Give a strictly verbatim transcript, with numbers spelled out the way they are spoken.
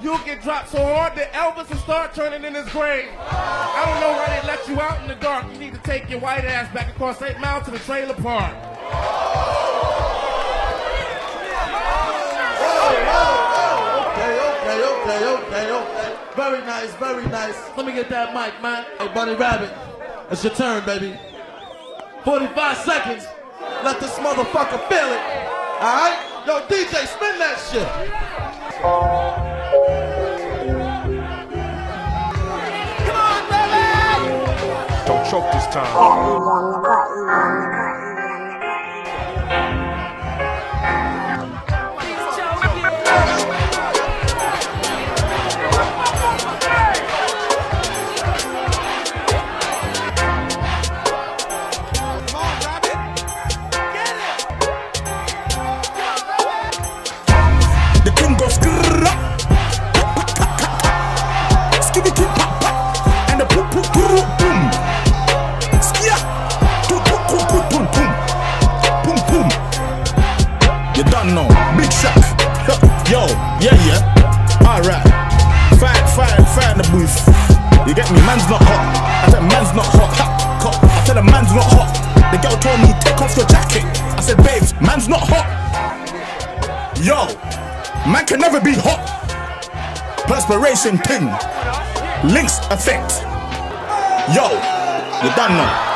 You'll get dropped so hard that Elvis will start turning in his grave. I don't know why they let you out in the dark. You need to take your white ass back across eight miles to the trailer park. Okay, okay, okay, okay, okay. Very nice, very nice. Let me get that mic, man. Hey, Bunny Rabbit, it's your turn, baby. forty-five seconds. Let this motherfucker feel it. All right? Yo, D J, spin that shit. Come on, baby! Don't choke this time. The Ting goes skrrr, skibby keep pop pop, and the poop poop poop boom, skia, boom boom boom boom boom, boom boom. You don't know, big shot. Yo, yeah yeah. Alright, fire fire fire in the booth. You get me? Man's not hot. I said man's not hot. Ha, hot. I said the man's not hot. The girl told me take off your jacket. I said babes, man's not hot. Yo. Man can never be hot. Perspiration ting. Links effect. Yo, you done now.